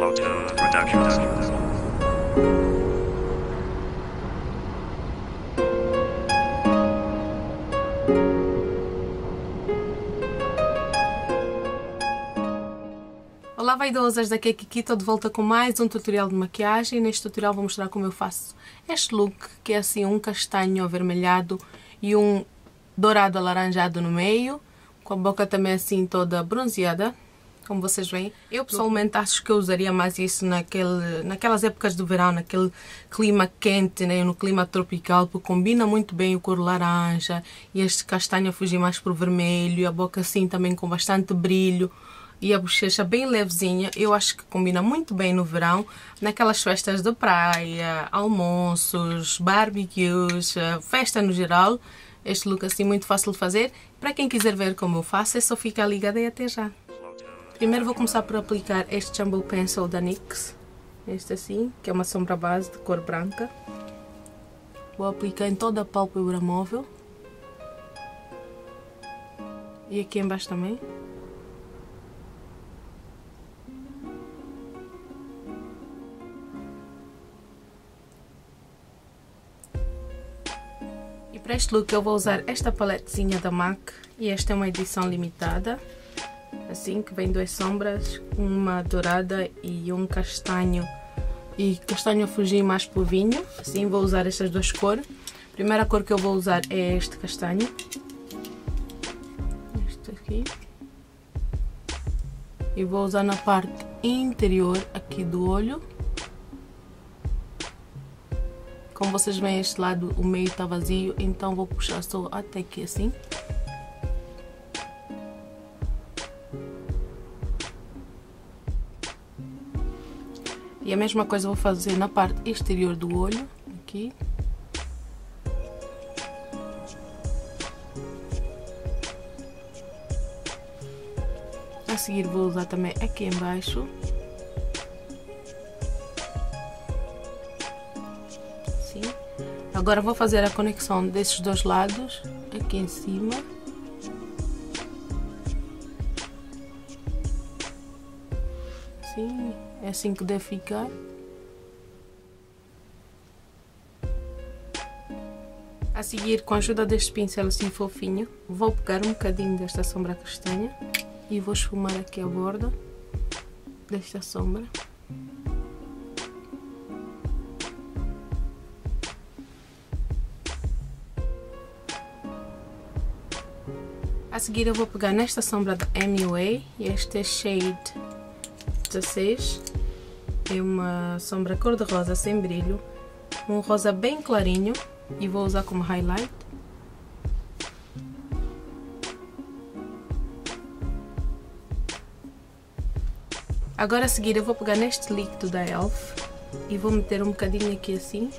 Flowtune Productions. Olá vaidosas, daqui é Kiki, estou de volta com mais um tutorial de maquiagem. Neste tutorial vou mostrar como eu faço este look, que é assim um castanho avermelhado e um dourado alaranjado no meio, com a boca também assim toda bronzeada, como vocês veem. Eu pessoalmente acho que eu usaria mais isso naquelas épocas do verão, naquele clima quente, né, no clima tropical, porque combina muito bem o cor laranja e este castanho a fugir mais para o vermelho, e a boca assim também com bastante brilho. E a bochecha bem levezinha, eu acho que combina muito bem no verão, naquelas festas de praia, almoços, barbecues, festa no geral. Este look assim muito fácil de fazer. Para quem quiser ver como eu faço, é só ficar ligada e até já. Primeiro vou começar por aplicar este Jumbo Pencil da NYX. Este assim, que é uma sombra base de cor branca. Vou aplicar em toda a pálpebra móvel. E aqui embaixo também. Para este look eu vou usar esta paletezinha da MAC e esta é uma edição limitada, assim, que vem duas sombras, uma dourada e um castanho, e castanho a fugir mais para o vinho. Assim vou usar estas duas cores. A primeira cor que eu vou usar é este castanho, este aqui, e vou usar na parte interior aqui do olho. Como vocês veem, este lado, o meio está vazio, então vou puxar só até aqui assim. E a mesma coisa vou fazer na parte exterior do olho, aqui. A seguir vou usar também aqui embaixo. Agora vou fazer a conexão desses dois lados, aqui em cima. Assim, é assim que deve ficar. A seguir, com a ajuda deste pincel assim fofinho, vou pegar um bocadinho desta sombra castanha e vou esfumar aqui a borda desta sombra. A seguir eu vou pegar nesta sombra da MUA, e este é shade 16, é uma sombra cor-de-rosa sem brilho, um rosa bem clarinho, e vou usar como highlight. Agora a seguir eu vou pegar neste líquido da ELF e vou meter um bocadinho aqui assim,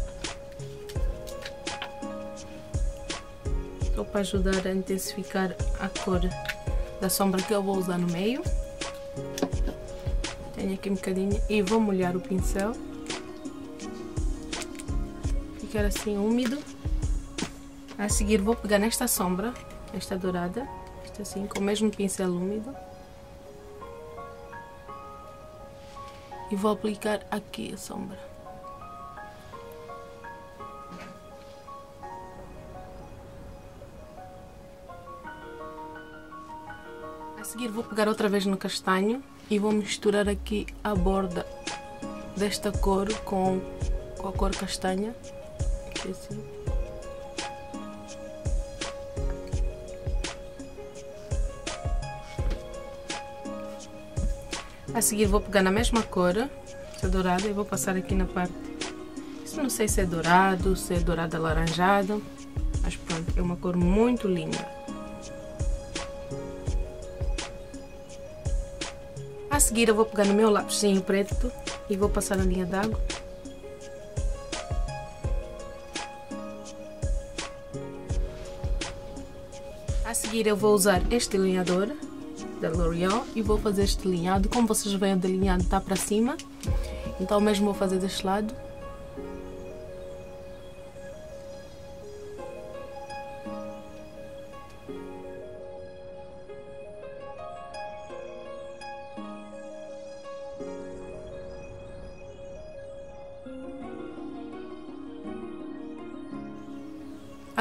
para ajudar a intensificar a cor da sombra que eu vou usar no meio. Tenho aqui um bocadinho e vou molhar o pincel, ficar assim úmido. A seguir vou pegar nesta sombra, esta dourada, esta assim, com o mesmo pincel úmido, e vou aplicar aqui a sombra. A seguir vou pegar outra vez no castanho e vou misturar aqui a borda desta cor com a cor castanha, aqui assim. A seguir vou pegar na mesma cor, esta dourada, e vou passar aqui na parte, isso não sei se é dourado, se é dourado alaranjado, mas pronto, é uma cor muito linda. A seguir eu vou pegar no meu lapisinho preto e vou passar a linha d'água. A seguir eu vou usar este delineador da L'Oreal e vou fazer este delineado. Como vocês veem, o delineado está para cima, então mesmo vou fazer deste lado.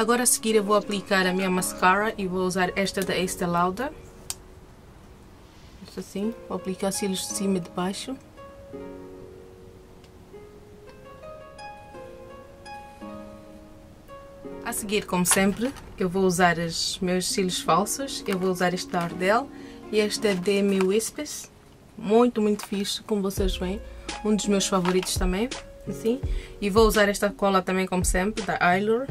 Agora a seguir eu vou aplicar a minha mascara e vou usar esta da Estée Lauder. Isto assim, vou aplicar cílios de cima e de baixo. A seguir, como sempre, eu vou usar os meus cílios falsos. Eu vou usar este da Ardell e este é Demi Wispes. Muito fixe, como vocês veem. Um dos meus favoritos também, assim. E vou usar esta cola também, como sempre, da Eylure.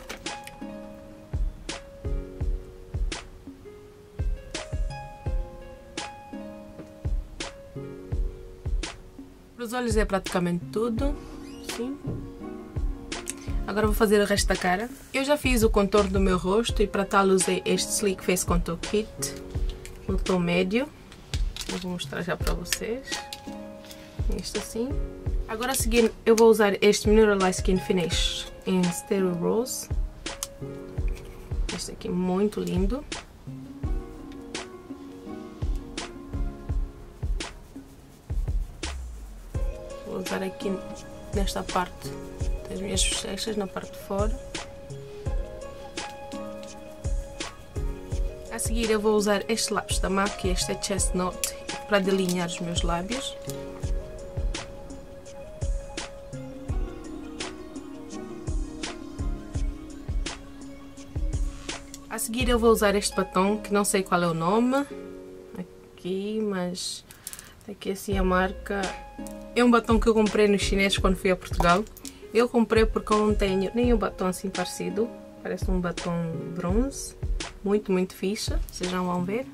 Para os olhos é praticamente tudo, assim. Agora vou fazer o resto da cara. Eu já fiz o contorno do meu rosto e para tal usei este Sleek Face Contour Kit no tom médio. Eu vou mostrar já para vocês. Isto assim. Agora a seguir eu vou usar este Mineralized Skin Finish em Stereo Rose. Este aqui muito lindo. Vou usar aqui nesta parte das minhas bochechas, na parte de fora. A seguir eu vou usar este lápis da MAC, este é Chestnut, para delinear os meus lábios. A seguir eu vou usar este batom, que não sei qual é o nome, aqui, mas aqui assim a marca. É um batom que eu comprei nos chineses quando fui a Portugal. Eu comprei porque eu não tenho nenhum batom assim parecido. Parece um batom bronze. Muito fixe. Vocês já vão ver.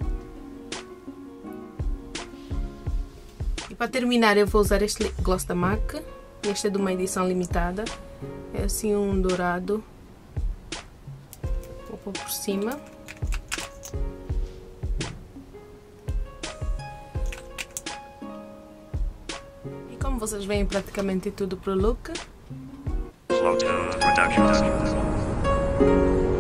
E para terminar eu vou usar este lip gloss da MAC. Este é de uma edição limitada. É assim um dourado. Vou pôr por cima. E como vocês veem, praticamente tudo pro look. Slow Tone Production.